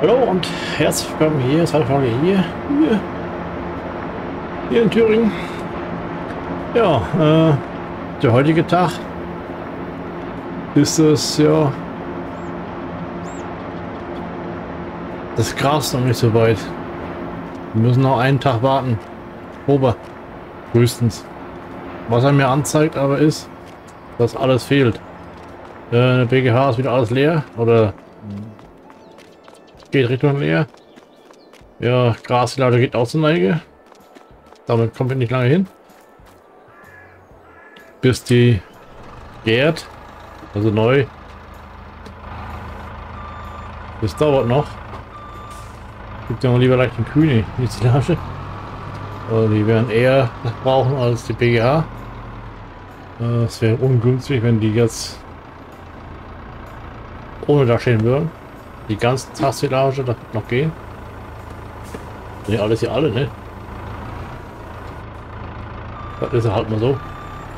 Hallo und herzlich willkommen hier, zweite Folge hier in Thüringen. Ja, der heutige Tag ist es ja, das Gras noch nicht so weit. Wir müssen noch einen Tag warten. Oktober, frühestens. Was er mir anzeigt aber ist, dass alles fehlt. Der BGH ist wieder alles leer oder geht Richtung leer. Ja, Graslager geht auch zur Neige. Damit kommen wir nicht lange hin. Bis die gärt. Also neu. Das dauert noch. Gibt ja mal lieber leicht den Kühne, die Silage. Also die werden eher brauchen als die BGH. Es wäre ungünstig, wenn die jetzt ohne da stehen würden. Die ganzen Tagsilage, das wird noch gehen. Ne, alles hier alle, ne? Das ist halt mal so.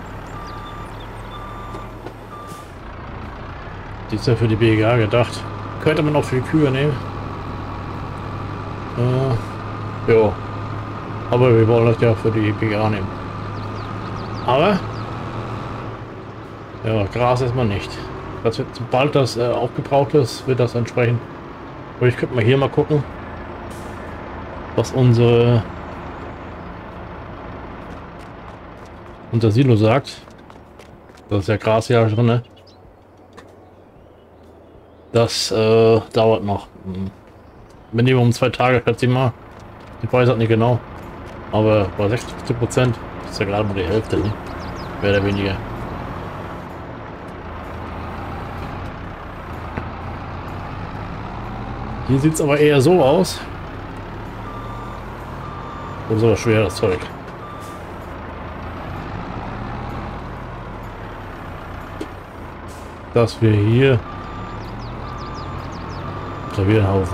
Die ist ja für die BGH gedacht. Könnte man auch für die Kühe nehmen. Ja. Aber wir wollen das ja für die BGH nehmen. Aber ja, Gras erstmal nicht. Das wird, sobald das aufgebraucht ist, wird das entsprechend. Aber ich könnte mal hier mal gucken, was unser Silo sagt. Das ist ja Gras hier drin, ne? Das dauert noch. Minimum 2 Tage, schätze ich mal. Ich weiß halt nicht genau. Aber bei 60% ist ja gerade mal die Hälfte, ne? Mehr oder weniger. Hier sieht es aber eher so aus. Und so schwer das Zeug. Dass wir hier Klavierhaufen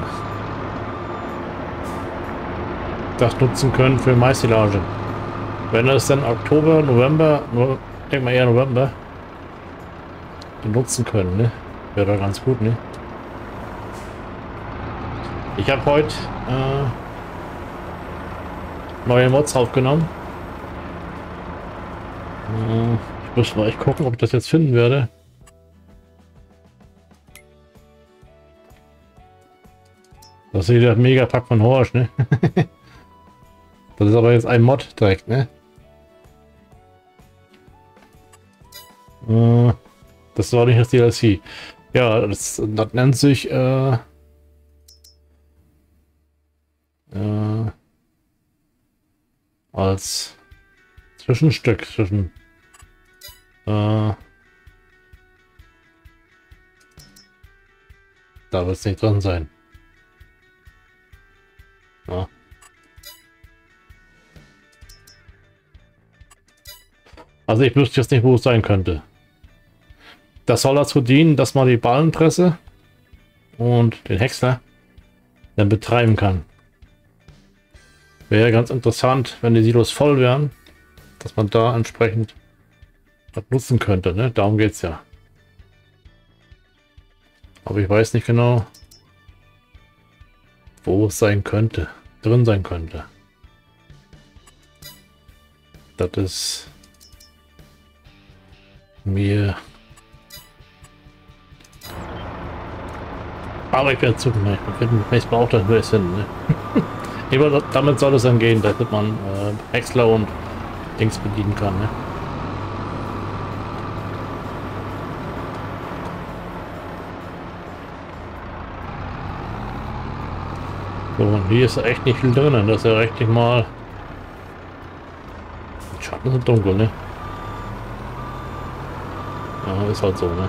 das nutzen können für Maissilage. Wenn es dann Oktober, November, nur denke mal eher November, benutzen können, ne? Wäre da ganz gut, ne? Ich habe heute neue Mods aufgenommen. Ich muss mal echt gucken, ob ich das jetzt finden werde. Das ist der Megapack von Horsch, ne? Das ist aber jetzt ein Mod direkt, ne? Das war nicht das DLC. Ja, das nennt sich als Zwischenstück zwischen da wird es nicht drin sein. Ja. Also ich wüsste jetzt nicht, wo es sein könnte. Das soll dazu dienen, dass man die Ballenpresse und den Häcksler dann betreiben kann. Wäre ganz interessant, wenn die Silos voll wären, dass man da entsprechend das nutzen könnte, ne? Darum geht es ja. Aber ich weiß nicht genau, wo es sein könnte, drin sein könnte. Das ist mir. Aber ich werde zukommen. Wenn ich es brauche, dann höre ich es hin. Ne? Damit soll es dann gehen, damit man Häcksler und Dings bedienen kann. Ne? So, und hier ist echt nicht viel drin. Das ist ja richtig mal. Die Schatten sind dunkel, ne? Ja, ist halt so, ne?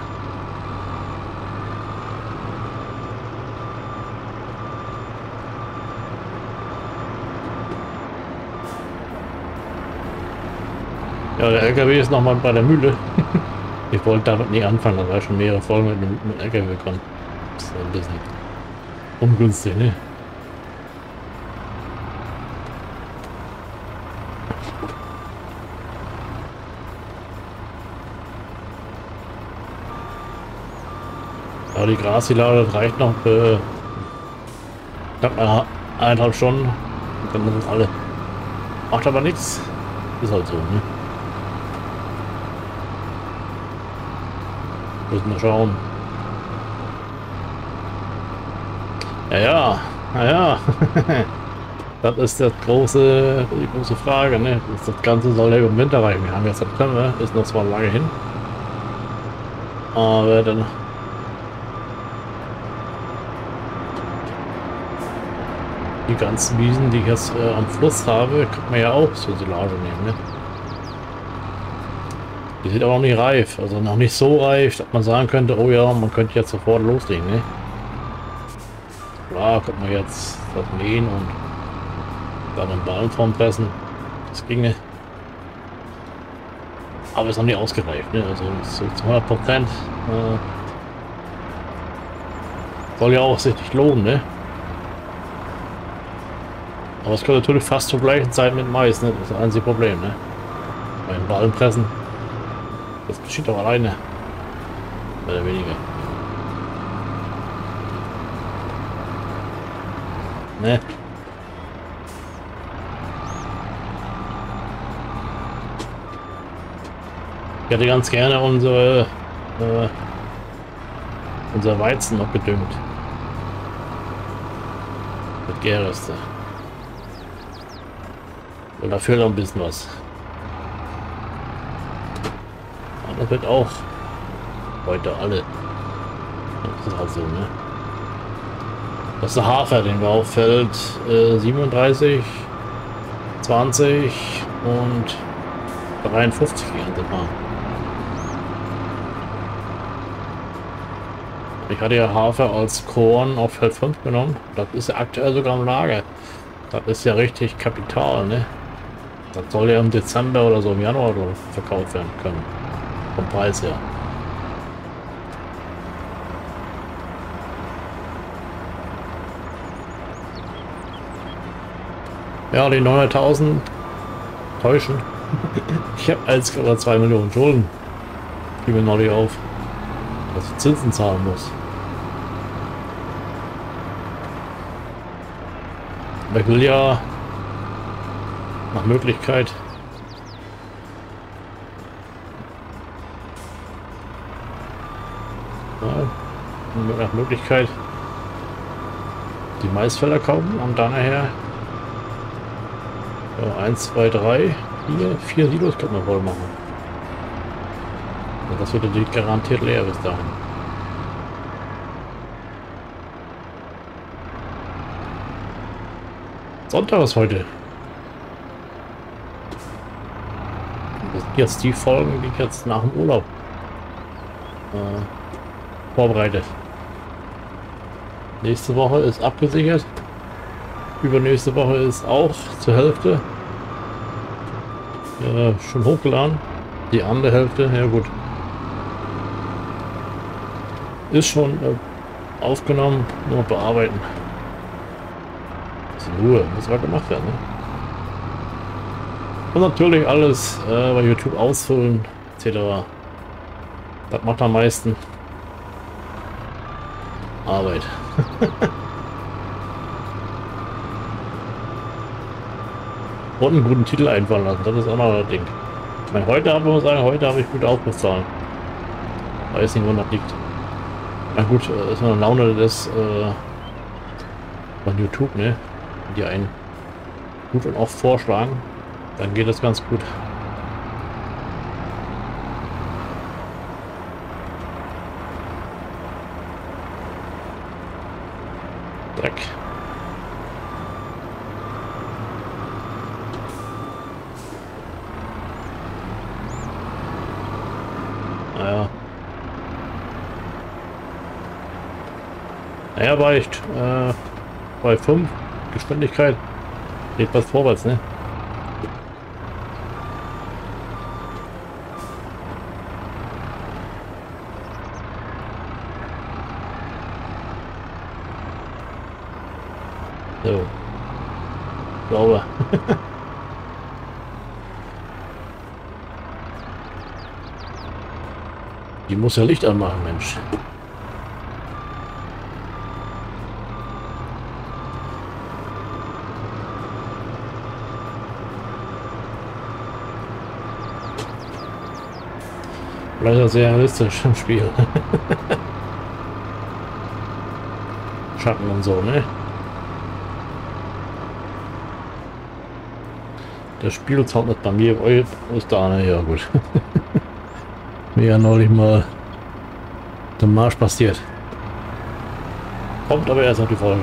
Ja, der LKW ist nochmal bei der Mühle. Ich wollte damit nie anfangen, da war schon mehrere Folgen mit dem LKW gekommen. Das ist ein bisschen ungünstig, ne? Aber die Grassilage reicht noch Knapp 1,5 Stunden. Und dann sind alle. Macht aber nichts. Ist halt so, ne? Müssen wir schauen. Ja. Das ist die große Frage, ne? Das Ganze soll ja über den Winter reichen. Wir haben jetzt September, ist noch zwar lange hin. Aber dann die ganzen Wiesen, die ich jetzt am Fluss habe, kann man ja auch zur Silage nehmen, ne? Die sind aber noch nicht reif, also noch nicht so reif, dass man sagen könnte, oh ja, man könnte jetzt sofort loslegen, ne? Klar, könnte man jetzt das mähen und dann in Ballenform pressen. Das ginge. Aber ist noch nicht ausgereift, ne? Also so zu 100%. Soll ja auch sich nicht lohnen, ne? Aber es könnte natürlich fast zur gleichen Zeit mit Mais, ne? Das ist das einzige Problem, ne? Bei den Ballenpressen. Das geschieht doch alleine. Mehr oder weniger. Ne? Ich hätte ganz gerne unser Weizen noch gedüngt. Mit Gärreste. Und da fehlt noch ein bisschen was. Und das wird auch heute alle. Das ist halt so, ne? Das ist der Hafer, den wir auf Feld 37, 20 und 53 geerntet haben. Ich hatte ja Hafer als Korn auf Feld 5 genommen. Das ist ja aktuell sogar im Lager. Das ist ja richtig Kapital, ne? Das soll ja im Dezember oder so im Januar verkauft werden können. Vom Preis her. Ja, die 900.000 täuschen. Ich habe 1,2 Millionen Schulden. Die mir noch nicht auf, dass ich Zinsen zahlen muss. Aber ich will ja nach Möglichkeit nach Möglichkeit die Maisfelder kaufen und dann nachher 1, 2, 3, 4 Silos kann man voll machen. Und das wird natürlich garantiert leer bis dahin. Sonntag ist heute. Das sind jetzt die Folgen, die ich jetzt nach dem Urlaub vorbereitet. Nächste Woche ist abgesichert. Übernächste Woche ist auch zur Hälfte schon hochgeladen. Die andere Hälfte, ja gut, ist schon aufgenommen, nur bearbeiten. Das ist in Ruhe, muss halt gemacht werden. Ne? Und natürlich alles bei YouTube ausfüllen, etc. Das macht am meisten Arbeit. Und einen guten Titel einfallen lassen, das ist auch noch ein Ding. Ich meine, heute habe ich gute Aufrufzahlen. Weiß nicht, wo das liegt. Na gut, ist eine Laune des von YouTube, ne? Die einen gut und oft vorschlagen, dann geht das ganz gut. Dreck. Naja, reicht. Bei 5 Geschwindigkeit geht was vorwärts, ne? So. Sauber. Die muss ja Licht anmachen, Mensch. Leider sehr realistisch im Spiel. Schatten und so, ne? Das Spiel zahlt nicht bei mir, ist da, ne? Ja gut. Mir ja neulich mal der Marsch passiert. Kommt aber erst noch die Folge.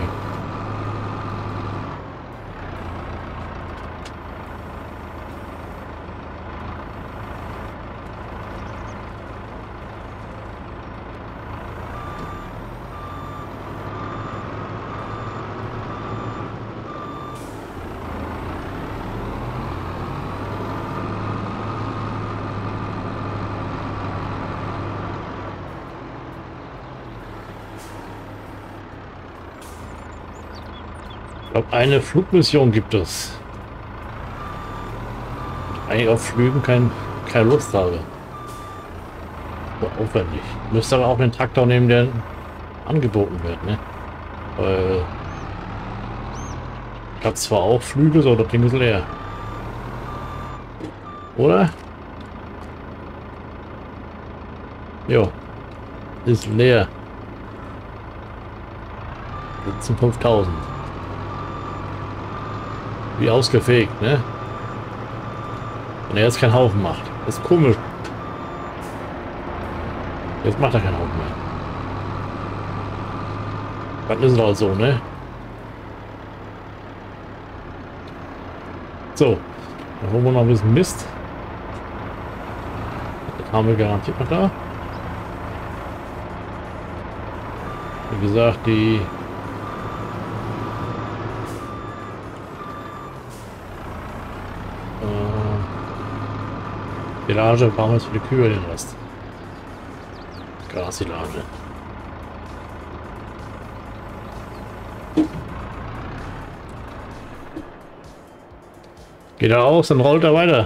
Ich glaube, eine Flugmission gibt es. Eigentlich auf Flügen keine Lust habe. So aufwendig. Müsste aber auch den Traktor nehmen, der angeboten wird, ne? Weil ich habe zwar auch Flüge, so das Ding ist leer. Oder? Jo. Ist leer. Sitzen 5000. Wie ausgefegt, ne? Wenn er jetzt keinen Haufen macht. Das ist komisch. Jetzt macht er keinen Haufen mehr. Dann ist es halt so, ne? So. Dann holen wir noch ein bisschen Mist. Das haben wir garantiert noch da. Wie gesagt, die Silage brauchen wir jetzt für die Kühe den Rest. Grassilage. Geht er aus, dann rollt er weiter.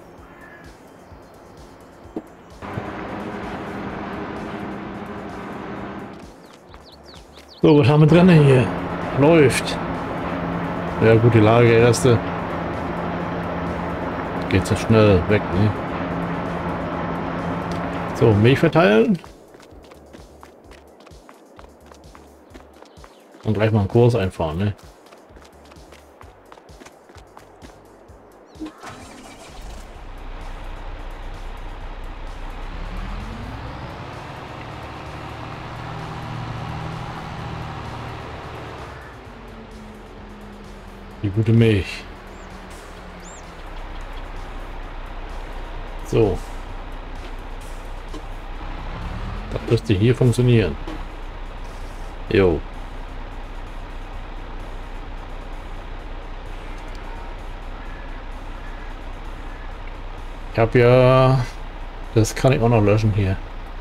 So, was haben wir drin hier? Läuft. Ja gut, die Lage erste. Geht so schnell weg, ne? So, Milch verteilen. Und gleich mal einen Kurs einfahren, ne? Die gute Milch. So. Das müsste hier funktionieren. Jo. Ich habe ja... Das kann ich auch noch löschen hier.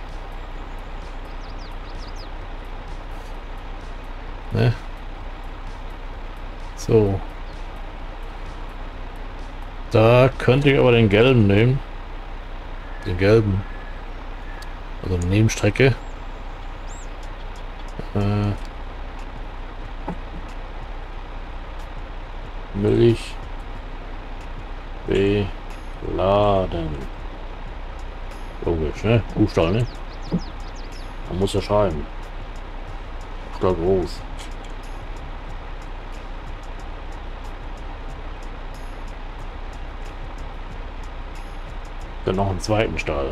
Ne? So. Da könnte ich aber den gelben nehmen. Den gelben. Also eine Nebenstrecke. Milch beladen. Logisch, ne? Buchstaben, ne? Man muss ja schreiben. Buchstaben groß. Dann noch einen zweiten Stall.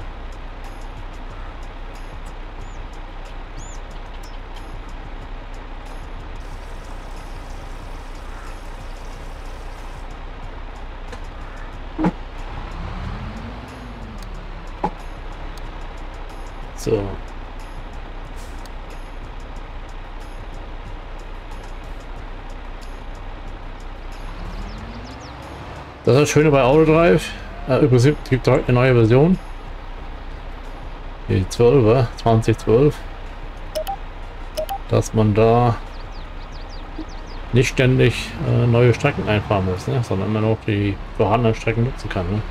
So. Das ist das Schöne bei Autodrive. Übrigens gibt es heute eine neue Version. Die 12er, 2012. Dass man da nicht ständig neue Strecken einfahren muss, ne? Sondern immer noch die vorhandenen Strecken nutzen kann. Ne?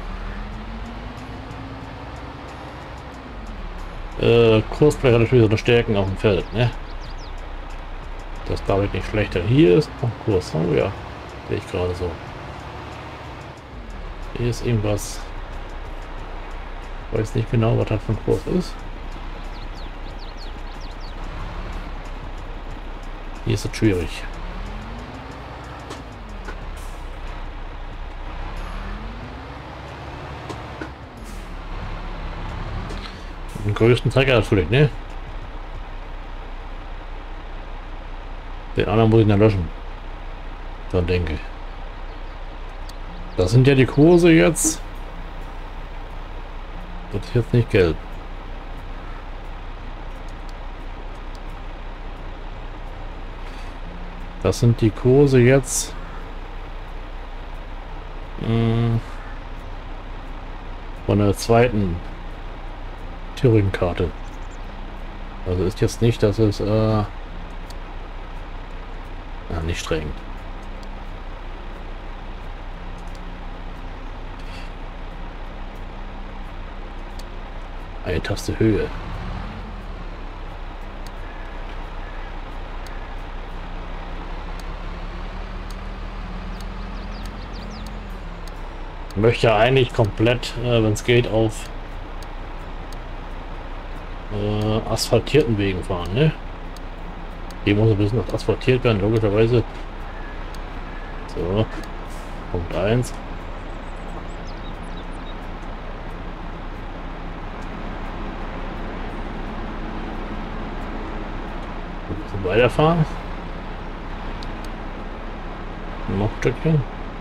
Kursblech hat natürlich so eine Stärken auf dem Feld, ne? Das dadurch nicht schlechter. Hier ist noch Kurs, oh ja, sehe ich gerade so. Hier ist irgendwas weiß nicht genau, was das für ein Kurs ist. Hier ist es schwierig. Den größten Trecker natürlich, ne? Den anderen muss ich dann löschen. So denke ich. Das sind ja die Kurse jetzt. Das ist jetzt nicht gelb. Das sind die Kurse jetzt. Von der zweiten Thüringen-Karte. Also ist jetzt nicht, dass es nicht streng. Eine Taste Höhe. Ich möchte eigentlich komplett, wenn es geht, auf asphaltierten Wegen fahren, ne? Hier muss ein bisschen asphaltiert werden, logischerweise. So, Punkt 1. Ein bisschen weiterfahren. Noch ein Stückchen.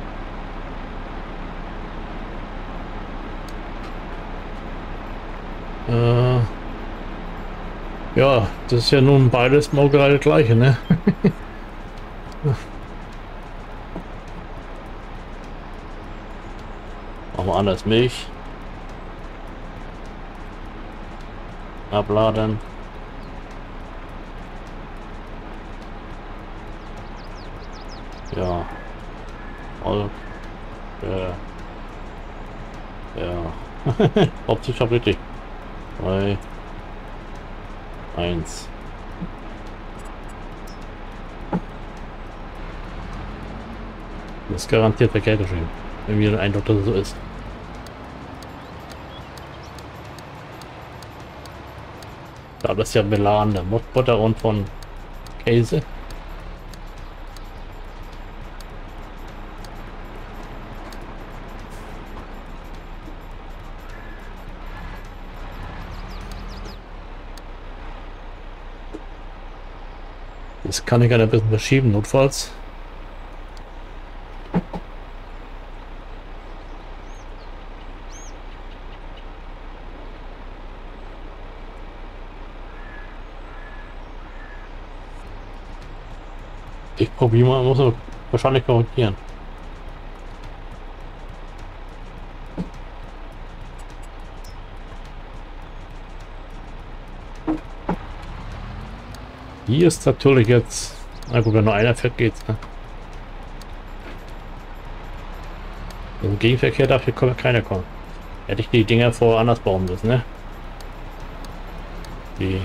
Ja, das ist ja nun beides mal gerade das gleiche, ne? Machen wir anders Milch. Abladen. Ja. Also, ja. Hauptsächlich richtig. 3, 1. Das ist garantiert verkehrt geschrieben. Irgendwie den Eindruck, dass es so ist. Da das ist ja Melan, der Butter und von Käse. Das kann ich ein bisschen verschieben, notfalls. Ich probiere mal, muss wahrscheinlich korrigieren. Hier ist natürlich jetzt, na gut, wenn nur einer fährt, geht's, ne? Im Gegenverkehr darf hier keiner kommen. Hätte ich die Dinger vorher anders bauen müssen, ne? Die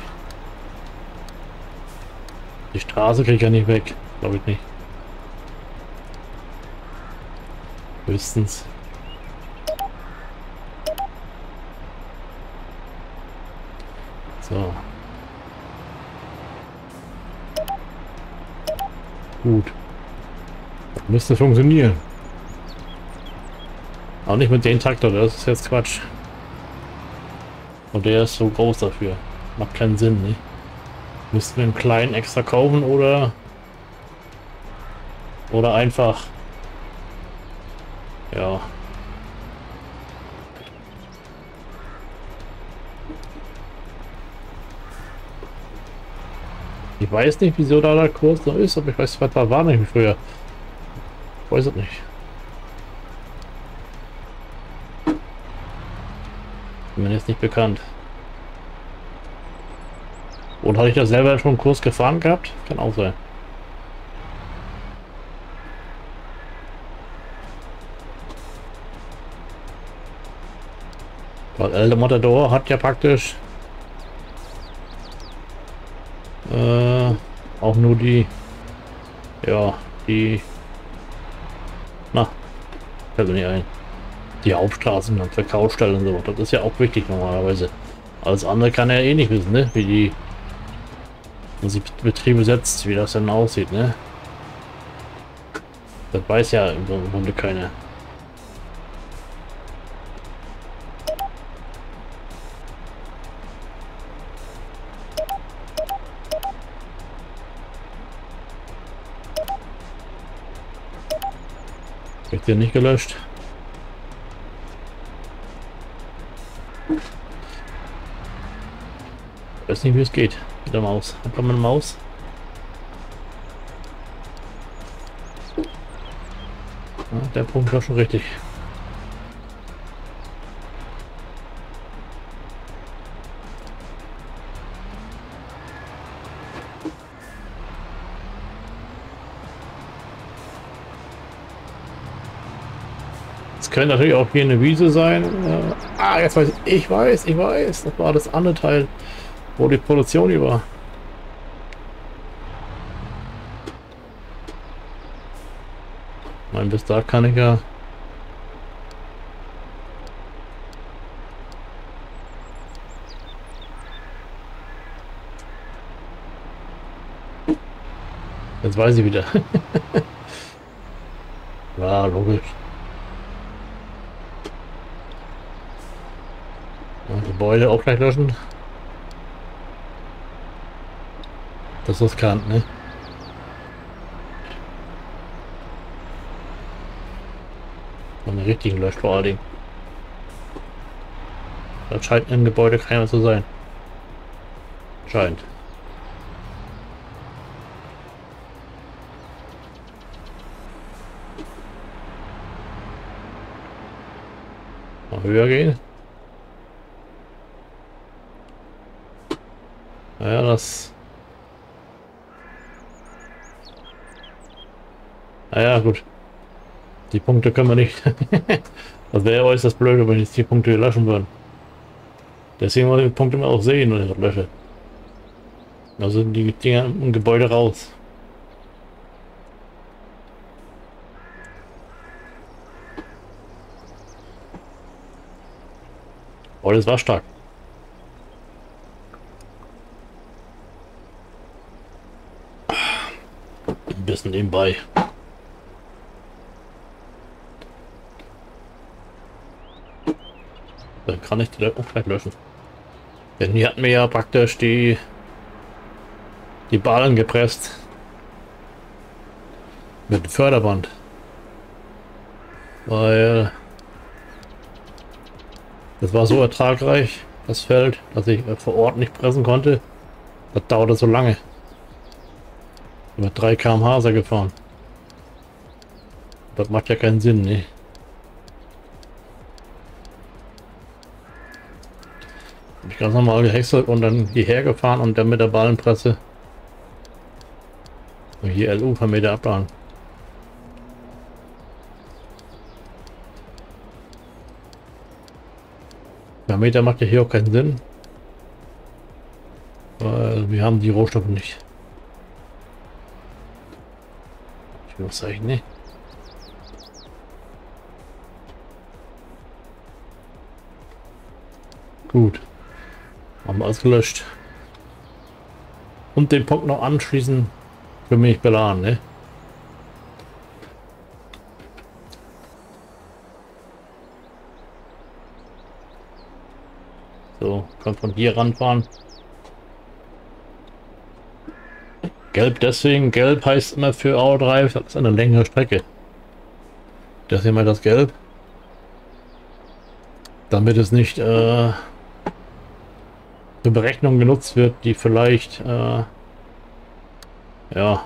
Straße kriege ich ja nicht weg, glaube ich nicht. Höchstens. So. Gut. Das müsste funktionieren. Auch nicht mit dem Traktor, das ist jetzt Quatsch. Und der ist so groß dafür. Macht keinen Sinn, ne? Müssten wir einen kleinen extra kaufen oder einfach, ja. Ich weiß nicht, wieso da der Kurs noch ist, aber ich weiß, was war nicht früher. Ich weiß es nicht. Mir ist nicht bekannt. Und hatte ich da selber schon einen Kurs gefahren gehabt? Kann auch sein. Weil El Matador hat ja praktisch auch nur die, ja, die, na, fällt mir nicht ein. Die Hauptstraßen und Verkaufsstellen und so. Das ist ja auch wichtig normalerweise. Alles andere kann er eh nicht wissen, ne? Wie die Betriebe setzt, wie das denn aussieht, ne? Das weiß ja im Grunde keiner. Wird hier nicht gelöscht. Ich weiß nicht, wie es geht mit der Maus. Hat man eine Maus? Ja, der Punkt war schon richtig. Es könnte natürlich auch hier eine Wiese sein. Jetzt weiß ich, ich weiß. Das war das andere Teil, wo die Produktion über. Ich meine, bis da kann ich ja. Jetzt weiß ich wieder. Ja, logisch. Ja, Gebäude auch gleich löschen. Das ist riskant, ne? Von den richtigen löscht vor allen Dingen. Das scheint im Gebäude keiner zu sein. Scheint. Mal höher gehen. Naja, das... Naja, gut. Die Punkte können wir nicht. Das wäre äußerst blöd, wenn jetzt die Punkte löschen würden. Deswegen wollen wir die Punkte mal auch sehen, wenn ich das lösche. Also die Dinger im Gebäude raus. Oh, das war stark. Ein bisschen nebenbei. Dann kann ich die auch gleich löschen. Denn hier hatten wir ja praktisch die Ballen gepresst. Mit dem Förderband. Weil das war so ertragreich, das Feld, dass ich vor Ort nicht pressen konnte. Das dauerte so lange. Über 3 km/h ist er gefahren. Das macht ja keinen Sinn, ne? Hab ich ganz normal gehäckselt und dann hierher gefahren und dann mit der Ballenpresse. Und hier LU von Meter abladen. Der Meter macht ja hier auch keinen Sinn. Weil wir haben die Rohstoffe nicht. Ich will was sagen, ne? Gut. Haben wir alles gelöscht. Und den Punkt noch anschließen für mich beladen, ne? So, kann von hier ranfahren. Gelb deswegen, gelb heißt immer für Auto-Drive, das ist eine längere Strecke. Das hier mal das Gelb. Damit es nicht für Berechnungen genutzt wird, die vielleicht ja,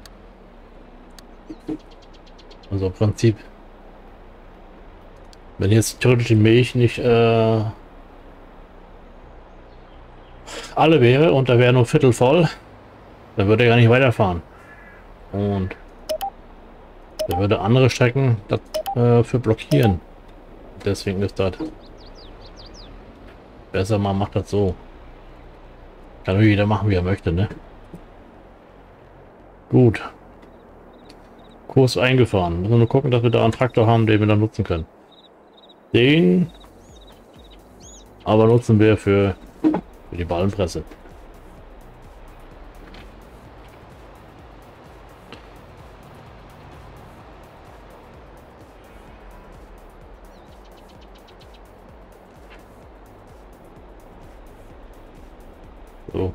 also im Prinzip, wenn jetzt theoretisch die Milch nicht alle wäre und da wäre nur Viertel voll, dann würde er gar nicht weiterfahren. Und da würde andere Strecken dafür blockieren. Deswegen ist das besser, man macht das so. Kann jeder machen, wie er möchte, ne? Gut. Kurs eingefahren. Müssen wir nur gucken, dass wir da einen Traktor haben, den wir dann nutzen können. Den aber nutzen wir für die Ballenpresse. So.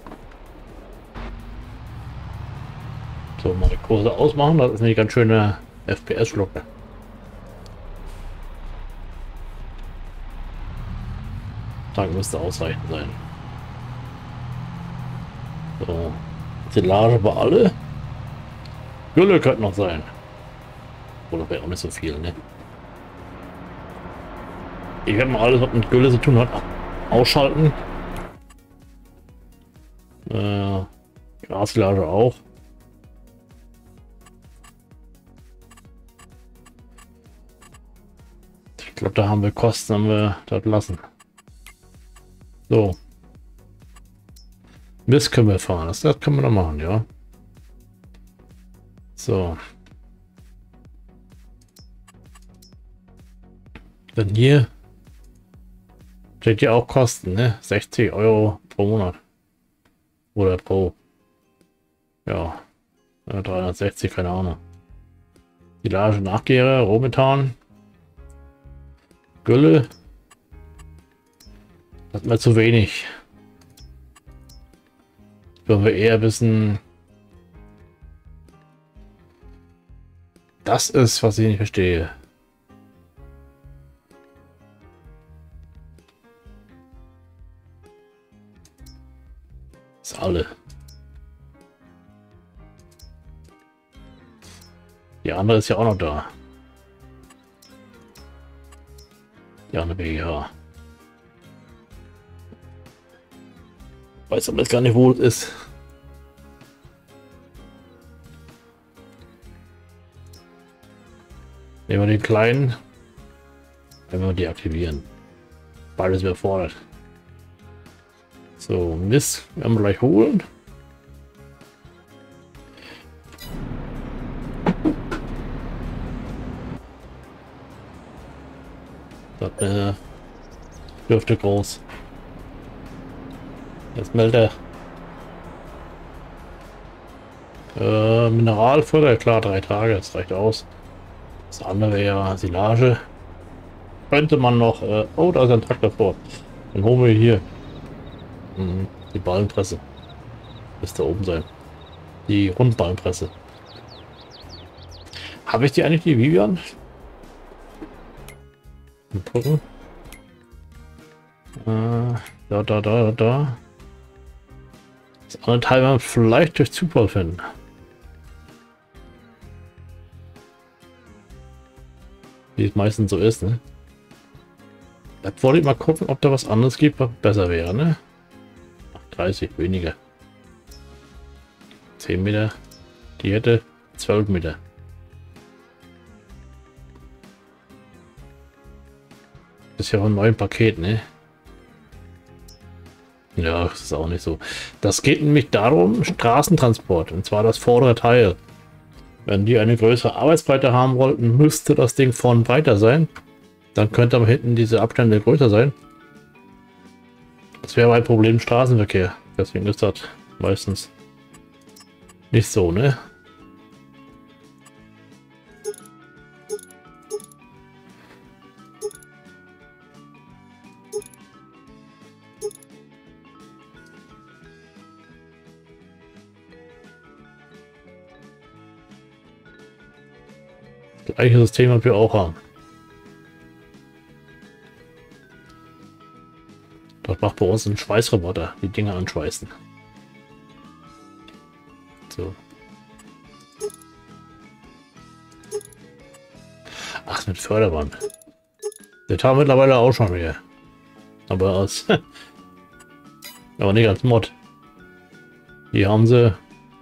So, mal die Kurse ausmachen. Das ist eine ganz schöne FPS-Schlucke. Tag müsste ausreichend sein. So. Silage bei alle. Gülle könnte noch sein. Oder wäre auch nicht so viel, ne? Ich werde mal alles, was mit Gülle zu tun hat, ausschalten. Grassilage auch. Ich glaube, da haben wir Kosten, haben wir dort lassen. So. Mist können wir fahren. Das können wir noch machen, ja. So. Dann hier steht ja auch Kosten, ne? 60 Euro pro Monat. Oder pro. Ja. 360, keine Ahnung. Silage, Nachgärer, Rohmethan. Gülle. Das ist mir zu wenig. Wenn wir eher wissen, das ist, was ich nicht verstehe. Das ist alle. Die andere ist ja auch noch da. Die andere BGH. Weiß aber jetzt gar nicht, wo es ist. Nehmen wir den kleinen. Wenn wir deaktivieren. Beides überfordert. So, Mist werden wir gleich holen. Das dürfte groß. Jetzt meldet er. Mineralfutter, klar, 3 Tage, das reicht aus. Das andere wäre ja Silage. Könnte man noch. Oh, da ist ein Traktor vor. Dann holen wir hier die Ballenpresse. Müsste oben sein. Die Rundballenpresse. Habe ich die eigentlich, die Vivian? Mal gucken. Da. Das andere Teil werden wir vielleicht durch Zufall finden. Wie es meistens so ist, ne? Jetzt wollte ich mal gucken, ob da was anderes gibt, was besser wäre, ne? Ach, 30 weniger. 10 Meter. Die hätte 12 Meter. Das ist ja auch ein neues Paket, ne? Ja, das ist auch nicht so. Das geht nämlich darum, Straßentransport. Und zwar das vordere Teil. Wenn die eine größere Arbeitsbreite haben wollten, müsste das Ding vorn breiter sein. Dann könnte aber hinten diese Abstände größer sein. Das wäre ein Problem im Straßenverkehr. Deswegen ist das meistens nicht so, ne? Gleiches System, was wir auch haben. Das macht bei uns ein Schweißroboter, die Dinger anschweißen. So. Ach, mit Förderband. Das haben wir mittlerweile auch schon wieder. Aber als aber nicht als Mod. Hier haben sie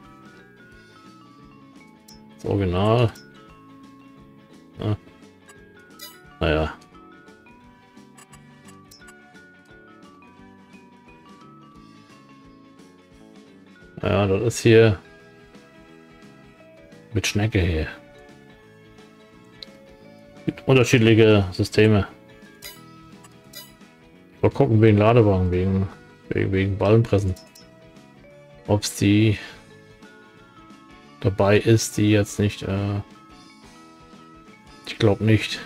das Original. Ja. Naja. Ja, das ist hier mit Schnecke hier. Gibt unterschiedliche Systeme. Mal gucken wegen Ladewagen, wegen Ballenpressen. Ob es die dabei ist, die jetzt nicht, ich glaube nicht.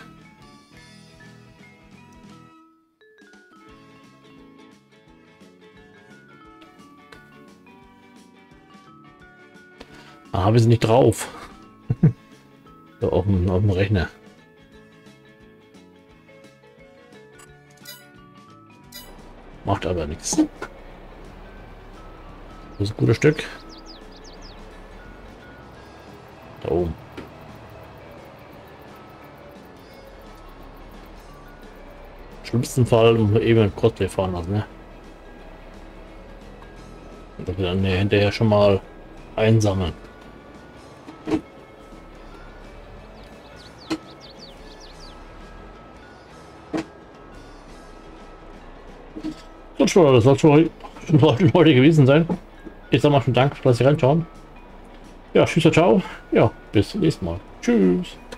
Habe ich sie nicht drauf. So, auf dem Rechner. Macht aber nichts. Das ist ein gutes Stück. Da oben. Im schlimmsten Fall eben ein Crossplay fahren lassen, ne? Und dass wir dann hinterher schon mal einsammeln. Das soll schon heute gewesen sein. Ich sag mal schon Dank, dass Sie reinschauen. Ja, tschüss, ciao. Ja, bis zum nächsten Mal. Tschüss.